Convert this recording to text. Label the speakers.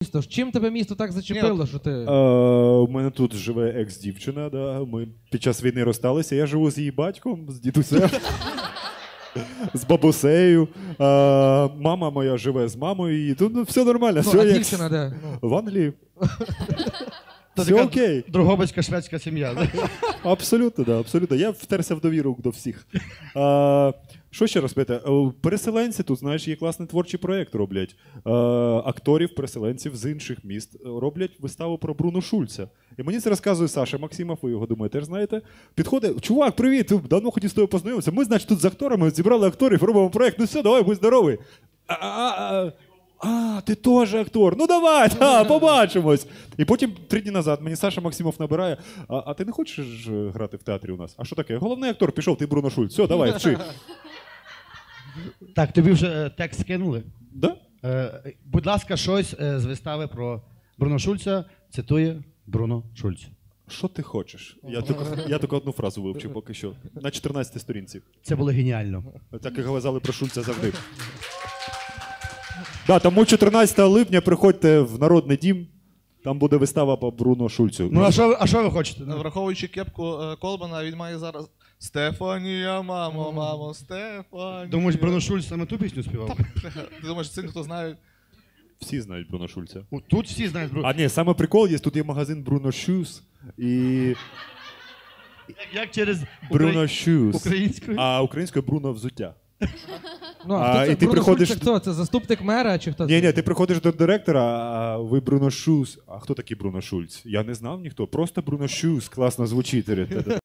Speaker 1: місто? Чим тебе місто так зачепило, що ти...
Speaker 2: У мене тут живе екс-дівчина, да. Ми під час війни розсталися. Я живу з її батьком, з дідусем, з бабусею. Мама моя живе з мамою, і тут все нормально.
Speaker 1: Ну,
Speaker 2: все
Speaker 1: а
Speaker 2: як
Speaker 1: дівчина де?
Speaker 2: в Англії.
Speaker 3: То
Speaker 2: Все
Speaker 3: така
Speaker 2: окей.
Speaker 3: Дрогобицька шведська сім'я.
Speaker 2: Абсолютно, да, абсолютно. Я втерся в довіру до всіх. Що ще розповідати? Переселенці тут, знаєш, є класний творчий проєкт роблять. Акторів, переселенців з інших міст роблять виставу про Бруно Шульца. І мені це розказує Саша Максимов, ви його, думаю, теж знаєте. Підходить, чувак, привіт, давно хотів з тобою познайомитися. Ми, значить, тут з акторами зібрали акторів, робимо проєкт. Ну все, давай, будь здоровий. Ти теж актор. Ну давай, побачимось. І потім 3 дні назад мені Саша Максимов набирає, а ти не хочеш грати в театрі у нас? А що таке? Головний актор пішов, ти Бруно Шульц. Все, давай, вчи.
Speaker 3: Так, тобі вже текст скинули?
Speaker 2: Да?
Speaker 3: Будь ласка, щось з вистави про Бруно Шульца цитує Бруно Шульц.
Speaker 2: Що ти хочеш? Я тільки одну фразу вивчив поки що. На 14-й сторінці.
Speaker 3: Це було геніально.
Speaker 2: Так як казали про Шульца завжди. Да, тому 14 липня приходьте в Народний дім, там буде вистава по Бруно Шульцю.
Speaker 3: Ну, а що ви хочете?
Speaker 4: Враховуючи кепку Колбана, він має зараз Стефанія, мамо, Стефанія.
Speaker 3: Думаєш, Бруно Шульц саме ту пісню співав?
Speaker 4: Ти думаєш, це ніхто знає?
Speaker 2: Всі знають Бруно Шульца.
Speaker 3: Тут всі знають Бруно.
Speaker 2: А ні, саме прикол є, тут є магазин Бруно Shoes і...
Speaker 3: Як через
Speaker 2: Бруно Shoes.
Speaker 3: українською?
Speaker 2: А українською Бруно взуття.
Speaker 1: Ну, а хто це?
Speaker 2: і ти
Speaker 1: Бруно
Speaker 2: приходиш-
Speaker 1: Шульц, це хто? Це заступник мера чи хто?
Speaker 2: Ні, ти приходиш до директора, а ви Бруно Shoes. А хто такий Бруно Шульц? Я не знав ніхто, просто Бруно Shoes. Класно звучить.